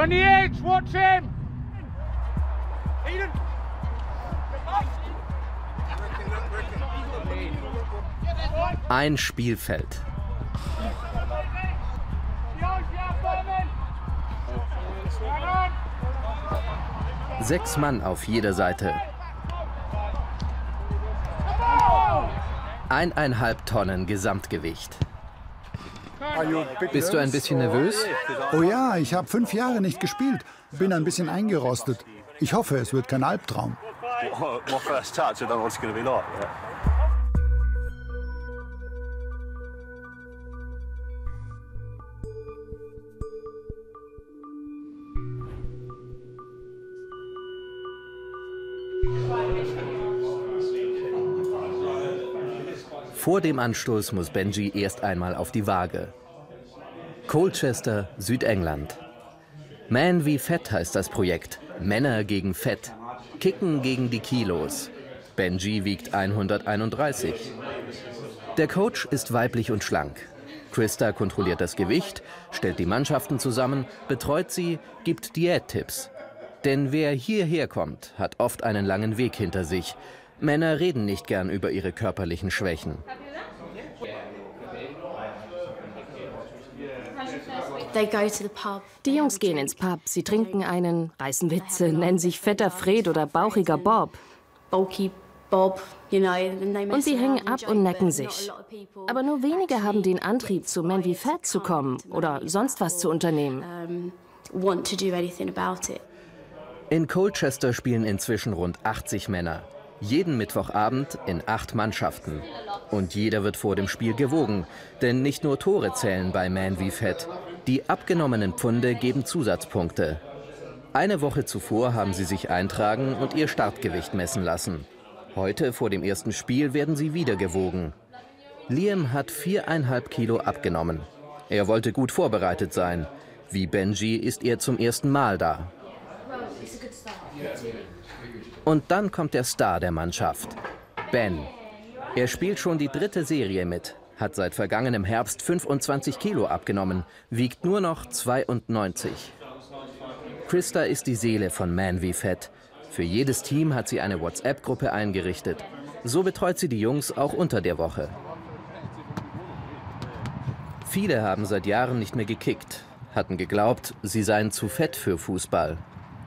On the edge, watch him! Ein Spielfeld. Sechs Mann auf jeder Seite. 1,5 Tonnen Gesamtgewicht. Bist du ein bisschen nervös? Oh ja, ich habe 5 Jahre nicht gespielt. Bin ein bisschen eingerostet. Ich hoffe, es wird kein Albtraum. Vor dem Anstoß muss Benji erst einmal auf die Waage. Colchester, Südengland. Man wie Fett heißt das Projekt. Männer gegen Fett. Kicken gegen die Kilos. Benji wiegt 131. Der Coach ist weiblich und schlank. Krista kontrolliert das Gewicht, stellt die Mannschaften zusammen, betreut sie, gibt Diättipps. Denn wer hierher kommt, hat oft einen langen Weg hinter sich. Männer reden nicht gern über ihre körperlichen Schwächen. Die Jungs gehen ins Pub, sie trinken einen, reißen Witze, nennen sich fetter Fred oder bauchiger Bob. Und sie hängen ab und necken sich. Aber nur wenige haben den Antrieb, zu Man wie Fett zu kommen oder sonst was zu unternehmen. In Colchester spielen inzwischen rund 80 Männer. Jeden Mittwochabend in 8 Mannschaften. Und jeder wird vor dem Spiel gewogen. Denn nicht nur Tore zählen bei Man wie Fett. Die abgenommenen Pfunde geben Zusatzpunkte. Eine Woche zuvor haben sie sich eintragen und ihr Startgewicht messen lassen. Heute, vor dem ersten Spiel, werden sie wieder gewogen. Liam hat 4,5 Kilo abgenommen. Er wollte gut vorbereitet sein. Wie Benji ist er zum ersten Mal da. Und dann kommt der Star der Mannschaft, Ben. Er spielt schon die 3. Serie mit, hat seit vergangenem Herbst 25 Kilo abgenommen, wiegt nur noch 92. Krista ist die Seele von Man wie Fett. Für jedes Team hat sie eine WhatsApp-Gruppe eingerichtet. So betreut sie die Jungs auch unter der Woche. Viele haben seit Jahren nicht mehr gekickt, hatten geglaubt, sie seien zu fett für Fußball.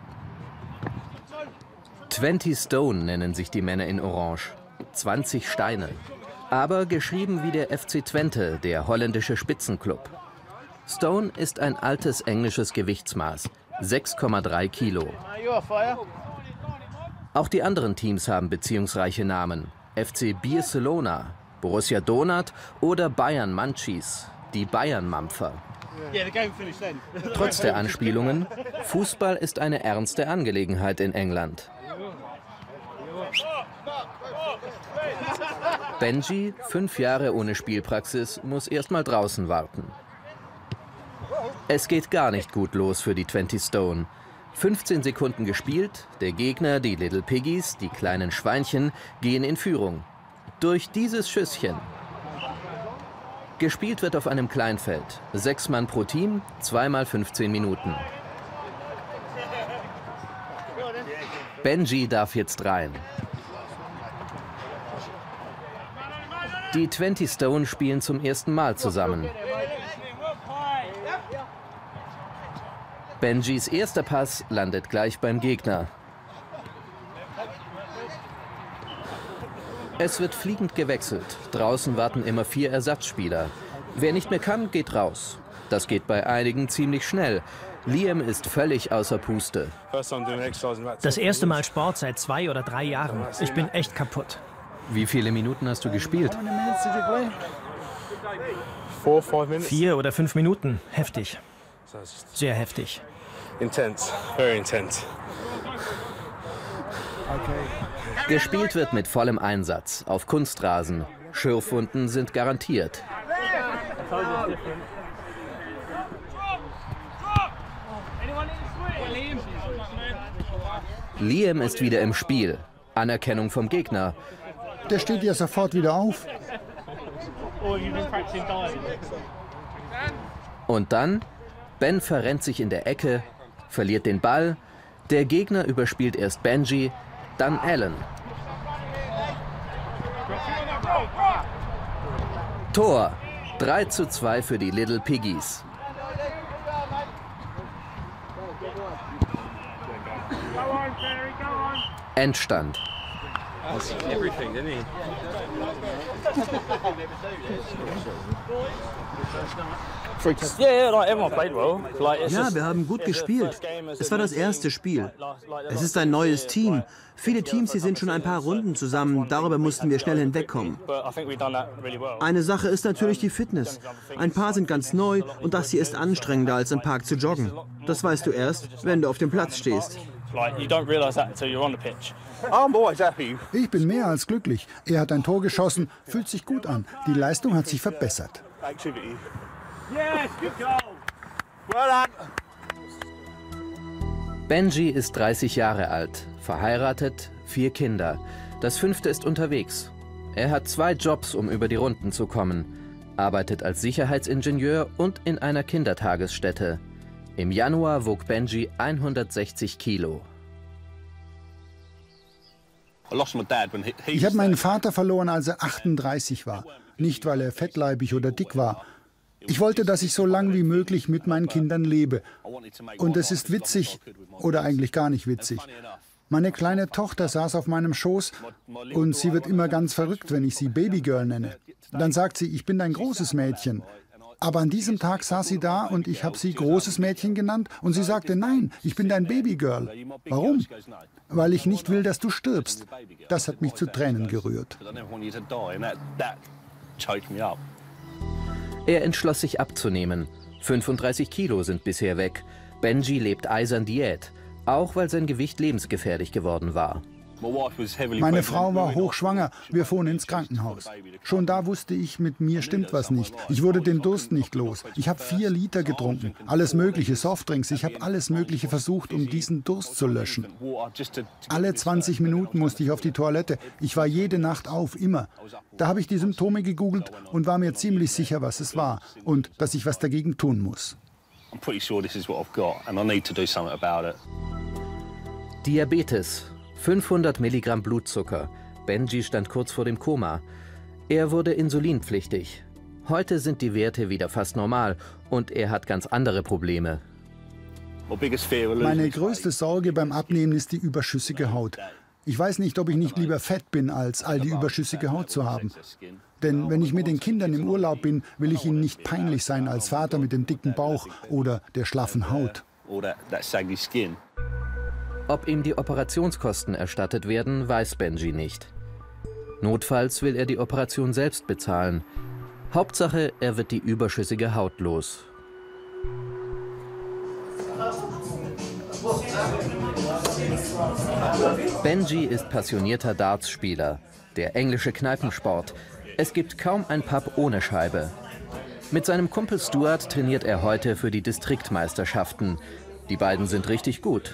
20 Stone nennen sich die Männer in Orange. 20 Steine. Aber geschrieben wie der FC Twente, der holländische Spitzenclub. Stone ist ein altes englisches Gewichtsmaß. 6,3 Kilo. Auch die anderen Teams haben beziehungsreiche Namen. FC Barcelona, Borussia Donat oder Bayern Munchies, die Bayern-Mampfer. Trotz der Anspielungen, Fußball ist eine ernste Angelegenheit in England. Benji, 5 Jahre ohne Spielpraxis, muss erst mal draußen warten. Es geht gar nicht gut los für die 20 Stone. 15 Sekunden gespielt, der Gegner, die Little Piggies, die kleinen Schweinchen, gehen in Führung. Durch dieses Schüsschen. Gespielt wird auf einem Kleinfeld. 6 Mann pro Team, 2 mal 15 Minuten. Benji darf jetzt rein. Die 20 Stone spielen zum ersten Mal zusammen. Benjis erster Pass landet gleich beim Gegner. Es wird fliegend gewechselt. Draußen warten immer 4 Ersatzspieler. Wer nicht mehr kann, geht raus. Das geht bei einigen ziemlich schnell. Liam ist völlig außer Puste. Das erste Mal Sport seit 2 oder 3 Jahren. Ich bin echt kaputt. Wie viele Minuten hast du gespielt? 4 oder 5 Minuten. Heftig. Sehr heftig. Intense, very intense. Gespielt wird mit vollem Einsatz, auf Kunstrasen. Schürfwunden sind garantiert. Liam ist wieder im Spiel. Anerkennung vom Gegner. Der steht ja sofort wieder auf. Und dann, Ben verrennt sich in der Ecke, verliert den Ball, der Gegner überspielt erst Benji, dann Alan. Tor! 3:2 für die Little Piggies. Endstand. Ja, wir haben gut gespielt. Es war das erste Spiel. Es ist ein neues Team. Viele Teams hier sind schon ein paar Runden zusammen. Darüber mussten wir schnell hinwegkommen. Eine Sache ist natürlich die Fitness. Ein paar sind ganz neu und das hier ist anstrengender, als im Park zu joggen. Das weißt du erst, wenn du auf dem Platz stehst. Ich bin mehr als glücklich. Er hat ein Tor geschossen, fühlt sich gut an. Die Leistung hat sich verbessert. Benji ist 30 Jahre alt, verheiratet, 4 Kinder. Das 5. ist unterwegs. Er hat 2 Jobs, um über die Runden zu kommen. Arbeitet als Sicherheitsingenieur und in einer Kindertagesstätte. Im Januar wog Benji 160 Kilo. Ich habe meinen Vater verloren, als er 38 war. Nicht, weil er fettleibig oder dick war. Ich wollte, dass ich so lang wie möglich mit meinen Kindern lebe. Und es ist witzig, oder eigentlich gar nicht witzig. Meine kleine Tochter saß auf meinem Schoß und sie wird immer ganz verrückt, wenn ich sie Babygirl nenne. Dann sagt sie, ich bin dein großes Mädchen. Aber an diesem Tag saß sie da und ich habe sie großes Mädchen genannt und sie sagte, nein, ich bin dein Babygirl. Warum? Weil ich nicht will, dass du stirbst. Das hat mich zu Tränen gerührt. Er entschloss sich abzunehmen. 35 Kilo sind bisher weg. Benji lebt eisern Diät, auch weil sein Gewicht lebensgefährlich geworden war. Meine Frau war hochschwanger, wir fuhren ins Krankenhaus. Schon da wusste ich, mit mir stimmt was nicht. Ich wurde den Durst nicht los. Ich habe 4 Liter getrunken, alles mögliche, Softdrinks. Ich habe alles mögliche versucht, um diesen Durst zu löschen. Alle 20 Minuten musste ich auf die Toilette. Ich war jede Nacht auf, immer. Da habe ich die Symptome gegoogelt und war mir ziemlich sicher, was es war und dass ich was dagegen tun muss. Diabetes. 500 Milligramm Blutzucker. Benji stand kurz vor dem Koma. Er wurde insulinpflichtig. Heute sind die Werte wieder fast normal und er hat ganz andere Probleme. Meine größte Sorge beim Abnehmen ist die überschüssige Haut. Ich weiß nicht, ob ich nicht lieber fett bin, als all die überschüssige Haut zu haben. Denn wenn ich mit den Kindern im Urlaub bin, will ich ihnen nicht peinlich sein als Vater mit dem dicken Bauch oder der schlaffen Haut. Ob ihm die Operationskosten erstattet werden, weiß Benji nicht. Notfalls will er die Operation selbst bezahlen. Hauptsache, er wird die überschüssige Haut los. Benji ist passionierter Dartspieler, der englische Kneipensport. Es gibt kaum ein Pub ohne Scheibe. Mit seinem Kumpel Stuart trainiert er heute für die Distriktmeisterschaften. Die beiden sind richtig gut.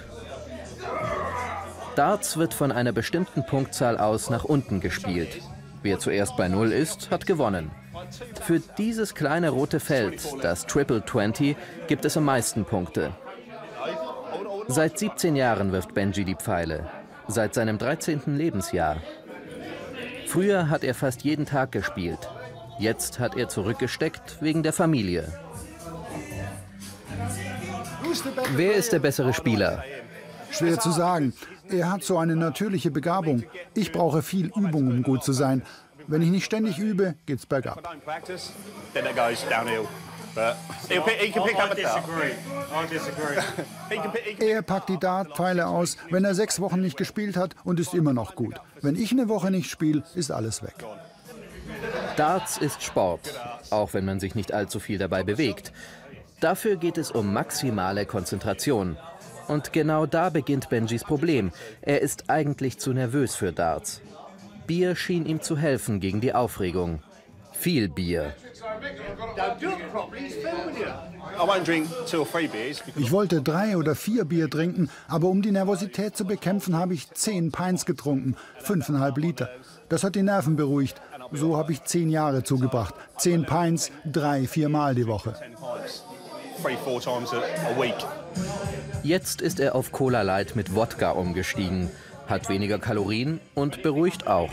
Darts wird von einer bestimmten Punktzahl aus nach unten gespielt. Wer zuerst bei 0 ist, hat gewonnen. Für dieses kleine rote Feld, das Triple 20, gibt es am meisten Punkte. Seit 17 Jahren wirft Benji die Pfeile. Seit seinem 13. Lebensjahr. Früher hat er fast jeden Tag gespielt. Jetzt hat er zurückgesteckt wegen der Familie. Wer ist der bessere Spieler? Schwer zu sagen. Er hat so eine natürliche Begabung. Ich brauche viel Übung, um gut zu sein. Wenn ich nicht ständig übe, geht's bergab. Er packt die Dartpfeile aus, wenn er 6 Wochen nicht gespielt hat und ist immer noch gut. Wenn ich eine Woche nicht spiele, ist alles weg. Darts ist Sport, auch wenn man sich nicht allzu viel dabei bewegt. Dafür geht es um maximale Konzentration. Und genau da beginnt Benjis Problem. Er ist eigentlich zu nervös für Darts. Bier schien ihm zu helfen gegen die Aufregung. Viel Bier. Ich wollte 3 oder 4 Bier trinken, aber um die Nervosität zu bekämpfen, habe ich 10 Pints getrunken, 5,5 Liter. Das hat die Nerven beruhigt. So habe ich 10 Jahre zugebracht. 10 Pints, 3-4 Mal die Woche. Jetzt ist er auf Cola Light mit Wodka umgestiegen, hat weniger Kalorien und beruhigt auch.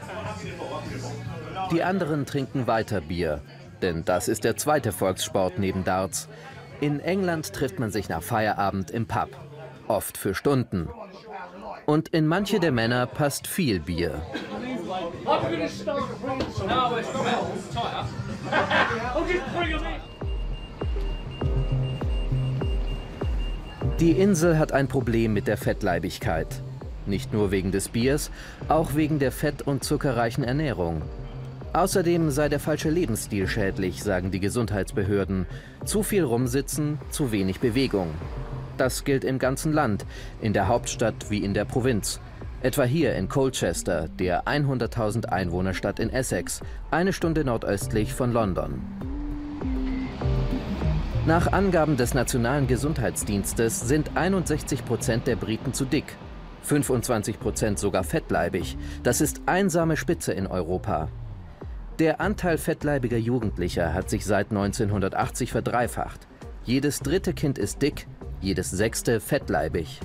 Die anderen trinken weiter Bier, denn das ist der zweite Volkssport neben Darts. In England trifft man sich nach Feierabend im Pub, oft für Stunden. Und in manche der Männer passt viel Bier. Die Insel hat ein Problem mit der Fettleibigkeit. Nicht nur wegen des Biers, auch wegen der fett- und zuckerreichen Ernährung. Außerdem sei der falsche Lebensstil schädlich, sagen die Gesundheitsbehörden. Zu viel rumsitzen, zu wenig Bewegung. Das gilt im ganzen Land, in der Hauptstadt wie in der Provinz. Etwa hier in Colchester, der 100.000 Einwohnerstadt in Essex, eine Stunde nordöstlich von London. Nach Angaben des Nationalen Gesundheitsdienstes sind 61% der Briten zu dick, 25% sogar fettleibig. Das ist einsame Spitze in Europa. Der Anteil fettleibiger Jugendlicher hat sich seit 1980 verdreifacht. Jedes dritte Kind ist dick, jedes sechste fettleibig.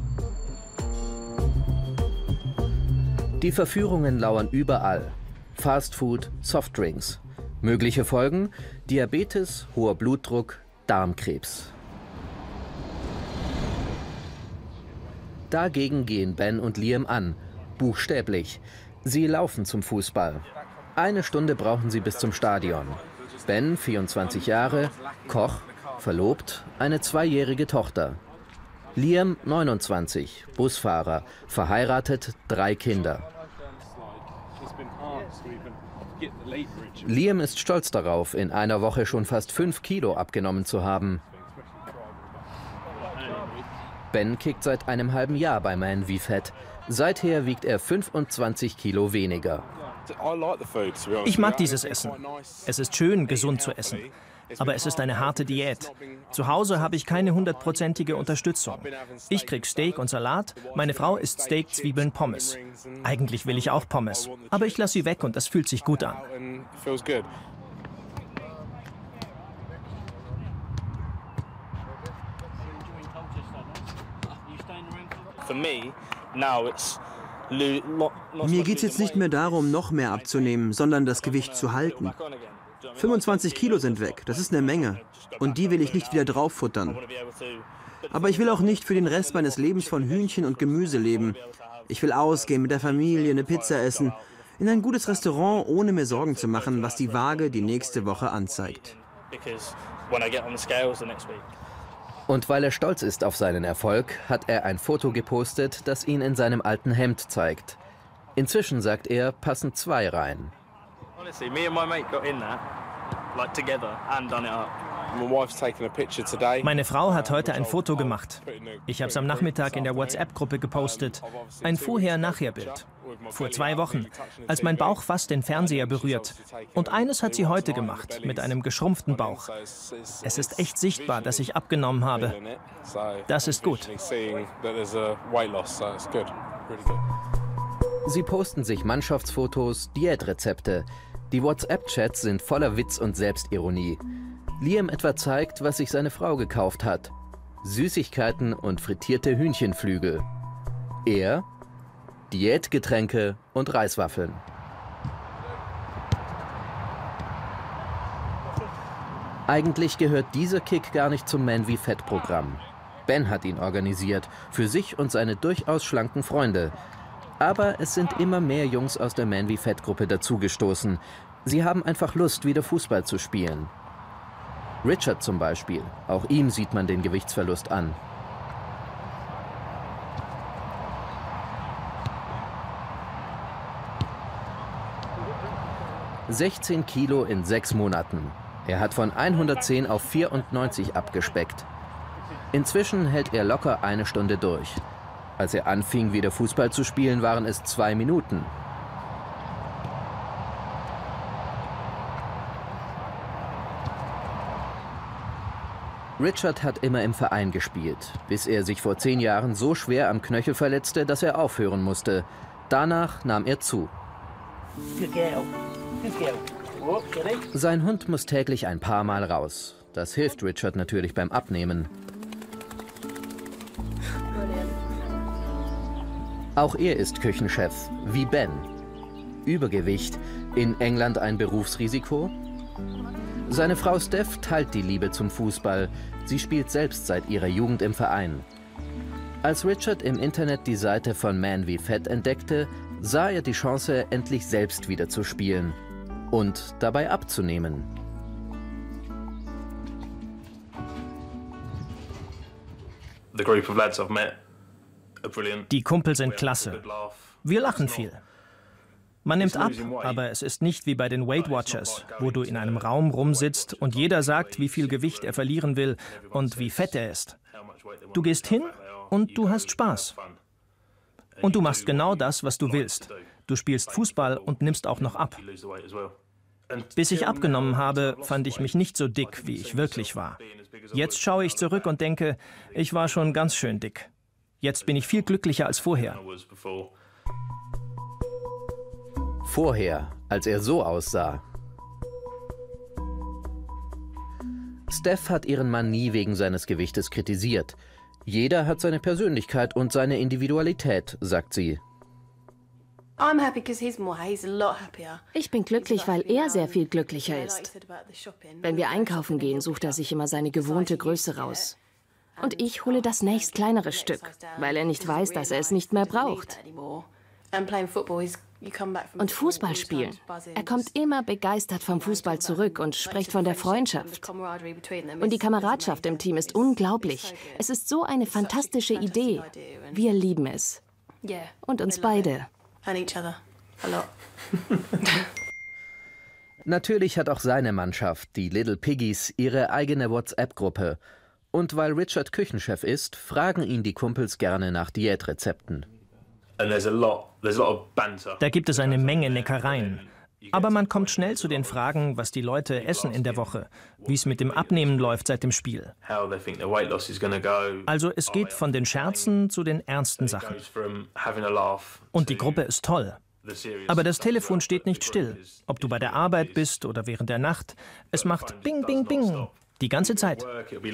Die Verführungen lauern überall. Fastfood, Softdrinks. Mögliche Folgen: Diabetes, hoher Blutdruck, Darmkrebs. Dagegen gehen Ben und Liam an, buchstäblich. Sie laufen zum Fußball. 1 Stunde brauchen sie bis zum Stadion. Ben, 24 Jahre, Koch, verlobt, eine 2-jährige Tochter. Liam, 29, Busfahrer, verheiratet, 3 Kinder. Liam ist stolz darauf, in einer Woche schon fast 5 Kilo abgenommen zu haben. Ben kickt seit einem halben Jahr bei Man wie Fett. Seither wiegt er 25 Kilo weniger. Ich mag dieses Essen. Es ist schön, gesund zu essen. Aber es ist eine harte Diät. Zu Hause habe ich keine 100%ige Unterstützung. Ich krieg Steak und Salat, meine Frau isst Steak, Zwiebeln, Pommes. Eigentlich will ich auch Pommes, aber ich lasse sie weg und das fühlt sich gut an. Mir geht es jetzt nicht mehr darum, noch mehr abzunehmen, sondern das Gewicht zu halten. 25 Kilo sind weg, das ist eine Menge. Und die will ich nicht wieder drauffuttern. Aber ich will auch nicht für den Rest meines Lebens von Hühnchen und Gemüse leben. Ich will ausgehen, mit der Familie, eine Pizza essen, in ein gutes Restaurant, ohne mir Sorgen zu machen, was die Waage die nächste Woche anzeigt. Und weil er stolz ist auf seinen Erfolg, hat er ein Foto gepostet, das ihn in seinem alten Hemd zeigt. Inzwischen, sagt er, passen 2 rein. Meine Frau hat heute ein Foto gemacht. Ich habe es am Nachmittag in der WhatsApp-Gruppe gepostet. Ein Vorher-Nachher-Bild. Vor 2 Wochen, als mein Bauch fast den Fernseher berührt. Und eines hat sie heute gemacht, mit einem geschrumpften Bauch. Es ist echt sichtbar, dass ich abgenommen habe. Das ist gut. Sie posten sich Mannschaftsfotos, Diätrezepte. Die WhatsApp-Chats sind voller Witz und Selbstironie. Liam etwa zeigt, was sich seine Frau gekauft hat. Süßigkeiten und frittierte Hühnchenflügel. Er: Diätgetränke und Reiswaffeln. Eigentlich gehört dieser Kick gar nicht zum Man wie Fett-Programm. Ben hat ihn organisiert, für sich und seine durchaus schlanken Freunde. Aber es sind immer mehr Jungs aus der Man wie Fett-Gruppe dazugestoßen. Sie haben einfach Lust, wieder Fußball zu spielen. Richard zum Beispiel. Auch ihm sieht man den Gewichtsverlust an. ...16 Kilo in 6 Monaten. Er hat von 110 auf 94 abgespeckt. Inzwischen hält er locker 1 Stunde durch. Als er anfing, wieder Fußball zu spielen, waren es 2 Minuten. Richard hat immer im Verein gespielt, bis er sich vor 10 Jahren so schwer am Knöchel verletzte, dass er aufhören musste. Danach nahm er zu. Sein Hund muss täglich ein paar Mal raus. Das hilft Richard natürlich beim Abnehmen. Auch er ist Küchenchef, wie Ben. Übergewicht, in England ein Berufsrisiko? Seine Frau Steph teilt die Liebe zum Fußball. Sie spielt selbst seit ihrer Jugend im Verein. Als Richard im Internet die Seite von Man wie Fett entdeckte, sah er die Chance, endlich selbst wieder zu spielen und dabei abzunehmen. Die Kumpel sind klasse. Wir lachen viel. Man nimmt ab, aber es ist nicht wie bei den Weight Watchers, wo du in einem Raum rumsitzt und jeder sagt, wie viel Gewicht er verlieren will und wie fett er ist. Du gehst hin und du hast Spaß. Und du machst genau das, was du willst. Du spielst Fußball und nimmst auch noch ab. Bis ich abgenommen habe, fand ich mich nicht so dick, wie ich wirklich war. Jetzt schaue ich zurück und denke, ich war schon ganz schön dick. Jetzt bin ich viel glücklicher als vorher. Vorher, als er so aussah. Steph hat ihren Mann nie wegen seines Gewichtes kritisiert. Jeder hat seine Persönlichkeit und seine Individualität, sagt sie. Ich bin glücklich, weil er sehr viel glücklicher ist. Wenn wir einkaufen gehen, sucht er sich immer seine gewohnte Größe raus. Und ich hole das nächst kleinere Stück, weil er nicht weiß, dass er es nicht mehr braucht. Und Fußball spielen. Er kommt immer begeistert vom Fußball zurück und spricht von der Freundschaft. Und die Kameradschaft im Team ist unglaublich. Es ist so eine fantastische Idee. Wir lieben es. Und uns beide. Natürlich hat auch seine Mannschaft, die Little Piggies, ihre eigene WhatsApp-Gruppe. Und weil Richard Küchenchef ist, fragen ihn die Kumpels gerne nach Diätrezepten. Da gibt es eine Menge Neckereien. Aber man kommt schnell zu den Fragen, was die Leute essen in der Woche, wie es mit dem Abnehmen läuft seit dem Spiel. Also es geht von den Scherzen zu den ernsten Sachen. Und die Gruppe ist toll. Aber das Telefon steht nicht still. Ob du bei der Arbeit bist oder während der Nacht. Es macht Bing, Bing, Bing. Die ganze Zeit.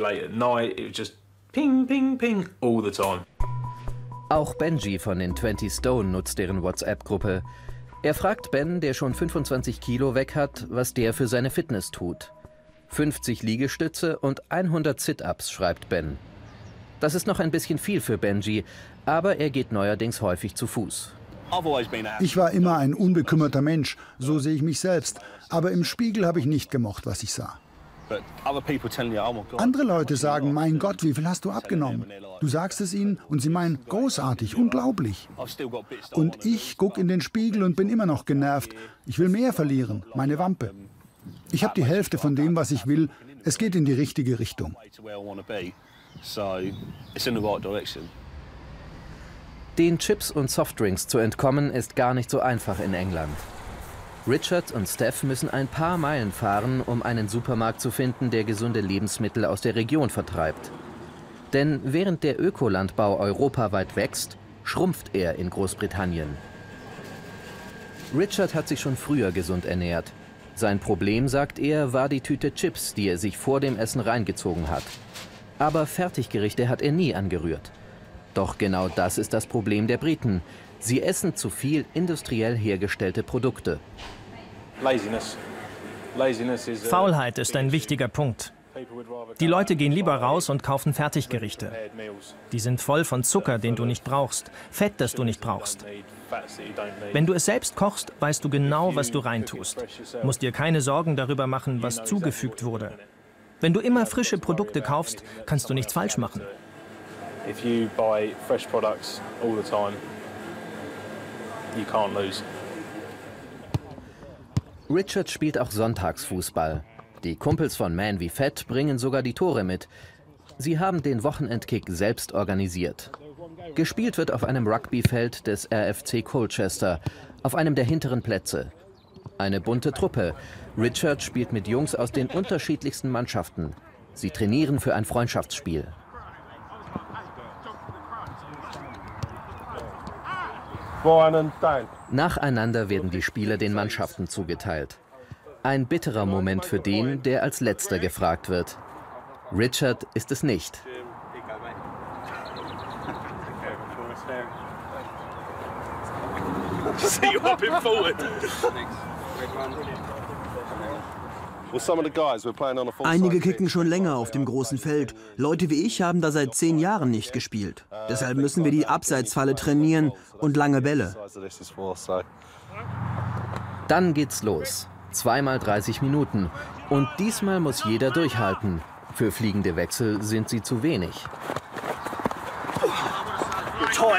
Auch Benji von den 20 Stone nutzt deren WhatsApp-Gruppe. Er fragt Ben, der schon 25 Kilo weg hat, was der für seine Fitness tut. 50 Liegestütze und 100 Sit-Ups, schreibt Ben. Das ist noch ein bisschen viel für Benji, aber er geht neuerdings häufig zu Fuß. Ich war immer ein unbekümmerter Mensch, so sehe ich mich selbst. Aber im Spiegel habe ich nicht gemocht, was ich sah. Andere Leute sagen, mein Gott, wie viel hast du abgenommen? Du sagst es ihnen und sie meinen, großartig, unglaublich. Und ich gucke in den Spiegel und bin immer noch genervt. Ich will mehr verlieren, meine Wampe. Ich habe die Hälfte von dem, was ich will. Es geht in die richtige Richtung. Den Chips und Softdrinks zu entkommen, ist gar nicht so einfach in England. Richard und Steph müssen ein paar Meilen fahren, um einen Supermarkt zu finden, der gesunde Lebensmittel aus der Region vertreibt. Denn während der Ökolandbau europaweit wächst, schrumpft er in Großbritannien. Richard hat sich schon früher gesund ernährt. Sein Problem, sagt er, war die Tüte Chips, die er sich vor dem Essen reingezogen hat. Aber Fertiggerichte hat er nie angerührt. Doch genau das ist das Problem der Briten. Sie essen zu viel industriell hergestellte Produkte. Faulheit ist ein wichtiger Punkt. Die Leute gehen lieber raus und kaufen Fertiggerichte. Die sind voll von Zucker, den du nicht brauchst, Fett, das du nicht brauchst. Wenn du es selbst kochst, weißt du genau, was du reintust. Musst dir keine Sorgen darüber machen, was zugefügt wurde. Wenn du immer frische Produkte kaufst, kannst du nichts falsch machen. Richard spielt auch Sonntagsfußball. Die Kumpels von Man wie Fett bringen sogar die Tore mit. Sie haben den Wochenendkick selbst organisiert. Gespielt wird auf einem Rugbyfeld des RFC Colchester, auf einem der hinteren Plätze. Eine bunte Truppe. Richard spielt mit Jungs aus den unterschiedlichsten Mannschaften. Sie trainieren für ein Freundschaftsspiel. Nacheinander werden die Spieler den Mannschaften zugeteilt. Ein bitterer Moment für den, der als Letzter gefragt wird. Richard ist es nicht. See you hopping forward. Einige kicken schon länger auf dem großen Feld. Leute wie ich haben da seit 10 Jahren nicht gespielt. Deshalb müssen wir die Abseitsfalle trainieren und lange Bälle. Dann geht's los. 2 mal 30 Minuten. Und diesmal muss jeder durchhalten. Für fliegende Wechsel sind sie zu wenig. Toll!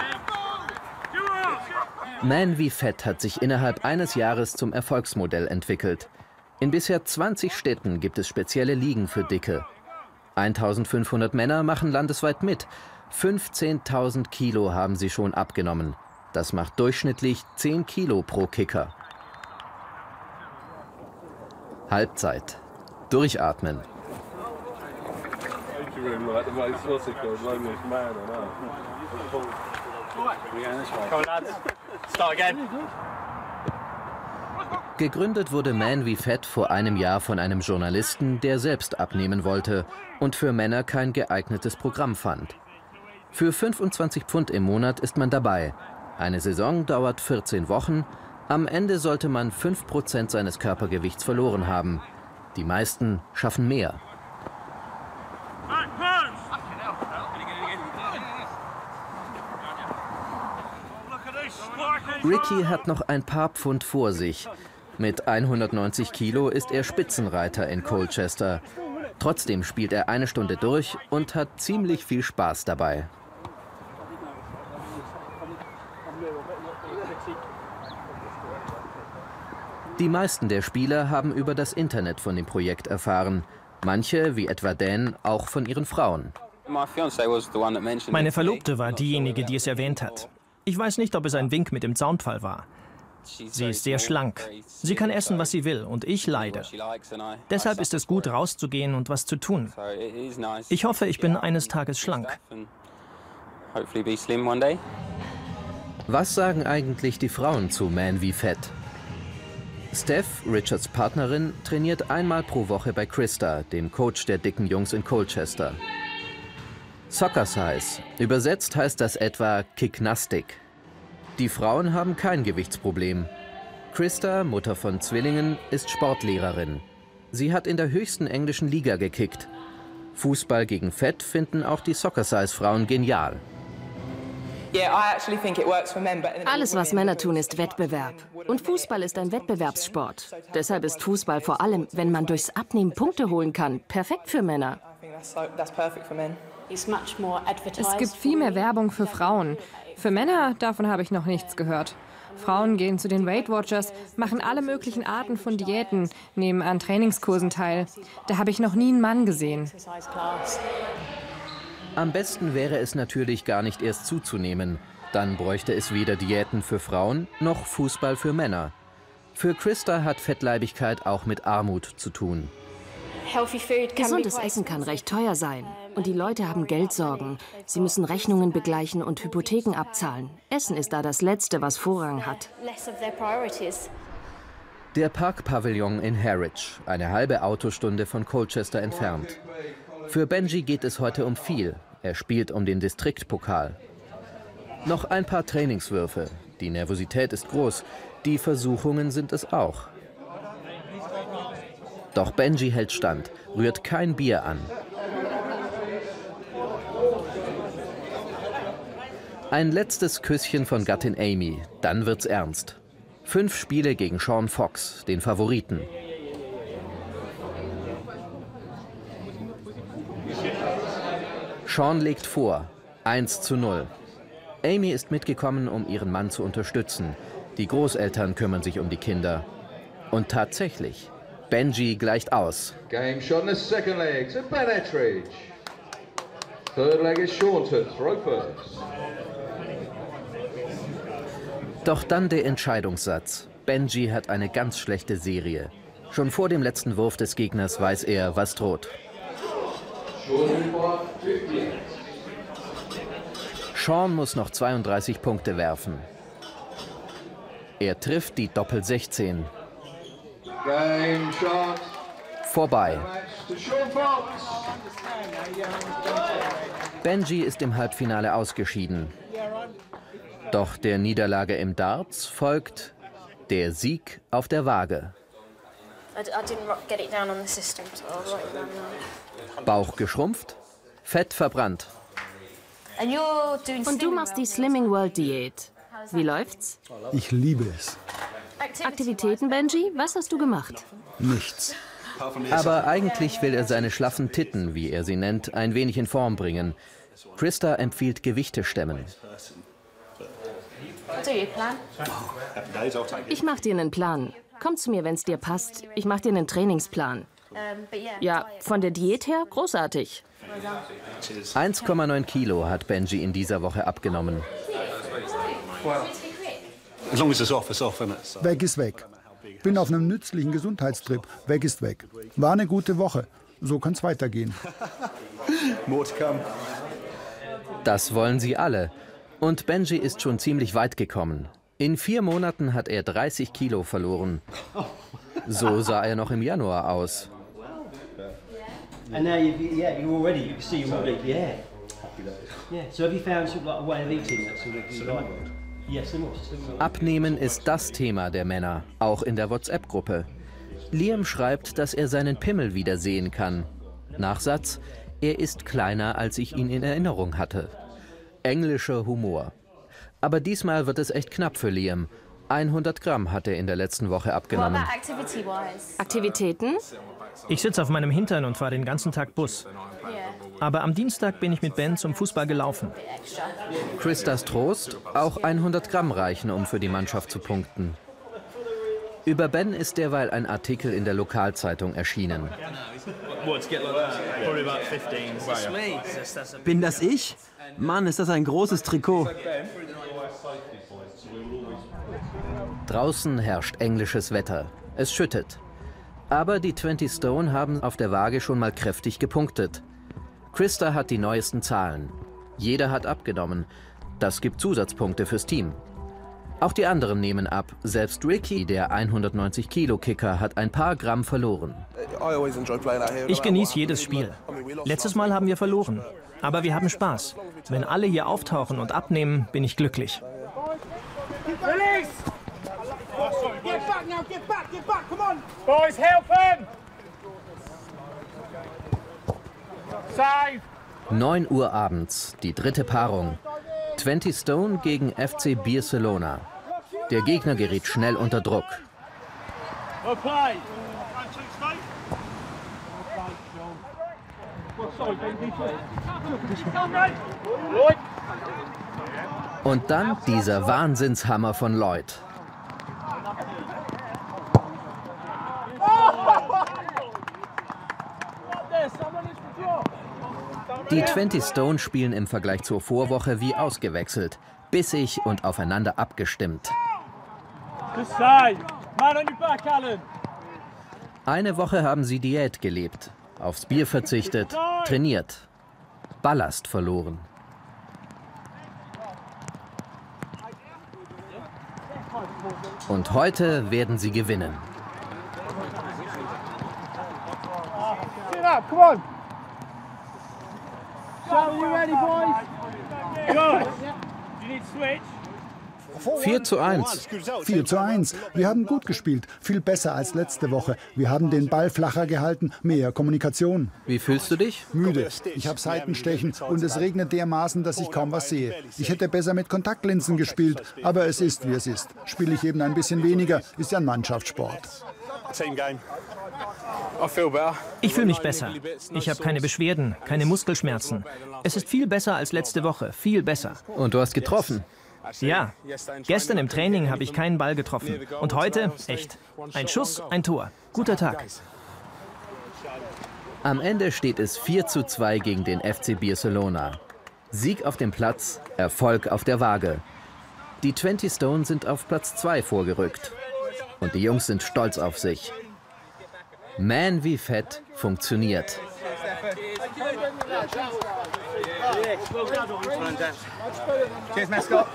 Man wie Fett hat sich innerhalb eines Jahres zum Erfolgsmodell entwickelt. In bisher 20 Städten gibt es spezielle Ligen für Dicke. 1500 Männer machen landesweit mit. 15.000 Kilo haben sie schon abgenommen. Das macht durchschnittlich 10 Kilo pro Kicker. Halbzeit. Durchatmen. Gegründet wurde Man wie Fett vor einem Jahr von einem Journalisten, der selbst abnehmen wollte und für Männer kein geeignetes Programm fand. Für 25 Pfund im Monat ist man dabei. Eine Saison dauert 14 Wochen. Am Ende sollte man 5% seines Körpergewichts verloren haben. Die meisten schaffen mehr. Ricky hat noch ein paar Pfund vor sich. Mit 190 Kilo ist er Spitzenreiter in Colchester. Trotzdem spielt er eine Stunde durch und hat ziemlich viel Spaß dabei. Die meisten der Spieler haben über das Internet von dem Projekt erfahren. Manche, wie etwa Dan, auch von ihren Frauen. Meine Verlobte war diejenige, die es erwähnt hat. Ich weiß nicht, ob es ein Wink mit dem Zaunpfahl war. Sie ist sehr schlank. Sie kann essen, was sie will, und ich leide. Deshalb ist es gut, rauszugehen und was zu tun. Ich hoffe, ich bin eines Tages schlank. Was sagen eigentlich die Frauen zu Man wie Fett? Steph, Richards Partnerin, trainiert einmal pro Woche bei Krista, dem Coach der dicken Jungs in Colchester. Soccer Size. Übersetzt heißt das etwa Kicknastik. Die Frauen haben kein Gewichtsproblem. Krista, Mutter von Zwillingen, ist Sportlehrerin. Sie hat in der höchsten englischen Liga gekickt. Fußball gegen Fett finden auch die Soccer-Size-Frauen genial. Alles, was Männer tun, ist Wettbewerb. Und Fußball ist ein Wettbewerbssport. Deshalb ist Fußball vor allem, wenn man durchs Abnehmen Punkte holen kann, perfekt für Männer. Es gibt viel mehr Werbung für Frauen. Für Männer, davon habe ich noch nichts gehört. Frauen gehen zu den Weight Watchers, machen alle möglichen Arten von Diäten, nehmen an Trainingskursen teil. Da habe ich noch nie einen Mann gesehen. Am besten wäre es natürlich gar nicht erst zuzunehmen. Dann bräuchte es weder Diäten für Frauen noch Fußball für Männer. Für Krista hat Fettleibigkeit auch mit Armut zu tun. Gesundes Essen kann recht teuer sein. Und die Leute haben Geldsorgen. Sie müssen Rechnungen begleichen und Hypotheken abzahlen. Essen ist da das Letzte, was Vorrang hat. Der Parkpavillon in Harwich, eine halbe Autostunde von Colchester entfernt. Für Benji geht es heute um viel. Er spielt um den Distriktpokal. Noch ein paar Trainingswürfe. Die Nervosität ist groß. Die Versuchungen sind es auch. Doch Benji hält stand, rührt kein Bier an. Ein letztes Küsschen von Gattin Amy, dann wird's ernst. 5 Spiele gegen Sean Fox, den Favoriten. Sean legt vor, 1:0. Amy ist mitgekommen, um ihren Mann zu unterstützen. Die Großeltern kümmern sich um die Kinder. Und tatsächlich, Benji gleicht aus. Game shot in the second leg to Ben Ettridge. Third leg is Sean to throw first. Doch dann der Entscheidungssatz. Benji hat eine ganz schlechte Serie. Schon vor dem letzten Wurf des Gegners weiß er, was droht. Sean muss noch 32 Punkte werfen. Er trifft die Doppel-16. Vorbei. Benji ist im Halbfinale ausgeschieden. Doch der Niederlage im Darts folgt der Sieg auf der Waage. Bauch geschrumpft, Fett verbrannt. Und du machst die Slimming World Diät. Wie läuft's? Ich liebe es. Aktivitäten, Benji? Was hast du gemacht? Nichts. Aber eigentlich will er seine schlaffen Titten, wie er sie nennt, ein wenig in Form bringen. Krista empfiehlt Gewichte stemmen. Ich mach dir einen Plan. Komm zu mir, wenn's dir passt. Ich mach dir einen Trainingsplan. Ja, von der Diät her großartig. 1,9 Kilo hat Benji in dieser Woche abgenommen. Weg ist weg. Bin auf einem nützlichen Gesundheitstrip. Weg ist weg. War eine gute Woche. So kann's weitergehen. Das wollen sie alle. Und Benji ist schon ziemlich weit gekommen. In 4 Monaten hat er 30 Kilo verloren. So sah er noch im Januar aus. Abnehmen ist das Thema der Männer, auch in der WhatsApp-Gruppe. Liam schreibt, dass er seinen Pimmel wieder sehen kann. Nachsatz: Er ist kleiner, als ich ihn in Erinnerung hatte. Englischer Humor. Aber diesmal wird es echt knapp für Liam. 100 Gramm hat er in der letzten Woche abgenommen. Aktivitäten? Ich sitze auf meinem Hintern und fahre den ganzen Tag Bus. Aber am Dienstag bin ich mit Ben zum Fußball gelaufen. Kristas Trost: Auch 100 Gramm reichen, um für die Mannschaft zu punkten. Über Ben ist derweil ein Artikel in der Lokalzeitung erschienen. Bin das ich? Mann, ist das ein großes Trikot. Draußen herrscht englisches Wetter. Es schüttet. Aber die 20 Stone haben auf der Waage schon mal kräftig gepunktet. Krista hat die neuesten Zahlen. Jeder hat abgenommen. Das gibt Zusatzpunkte fürs Team. Auch die anderen nehmen ab. Selbst Ricky, der 190-Kilo-Kicker, hat ein paar Gramm verloren. Ich genieße jedes Spiel. Letztes Mal haben wir verloren. Aber wir haben Spaß. Wenn alle hier auftauchen und abnehmen, bin ich glücklich. Release! Get back, come on! Boys, help him! Save! 9 Uhr abends, die dritte Paarung. 20 Stone gegen FC Barcelona. Der Gegner gerät schnell unter Druck. Und dann dieser Wahnsinnshammer von Lloyd. Die 20 Stone spielen im Vergleich zur Vorwoche wie ausgewechselt, bissig und aufeinander abgestimmt. Eine Woche haben sie Diät gelebt, aufs Bier verzichtet, trainiert, Ballast verloren. Und heute werden sie gewinnen. Come on! 4:1. 4:1. Wir haben gut gespielt, viel besser als letzte Woche. Wir haben den Ball flacher gehalten, mehr Kommunikation. Wie fühlst du dich? Müde. Ich habe Seitenstechen und es regnet dermaßen, dass ich kaum was sehe. Ich hätte besser mit Kontaktlinsen gespielt, aber es ist, wie es ist. Spiele ich eben ein bisschen weniger, ist ja ein Mannschaftssport. Ich fühle mich besser. Ich habe keine Beschwerden, keine Muskelschmerzen. Es ist viel besser als letzte Woche, viel besser. Und du hast getroffen? Ja. Gestern im Training habe ich keinen Ball getroffen. Und heute, echt. Ein Schuss, ein Tor. Guter Tag. Am Ende steht es 4:2 gegen den FC Barcelona. Sieg auf dem Platz, Erfolg auf der Waage. Die 20 Stone sind auf Platz 2 vorgerückt. Und die Jungs sind stolz auf sich. Man wie Fett funktioniert. Cheers, mascot.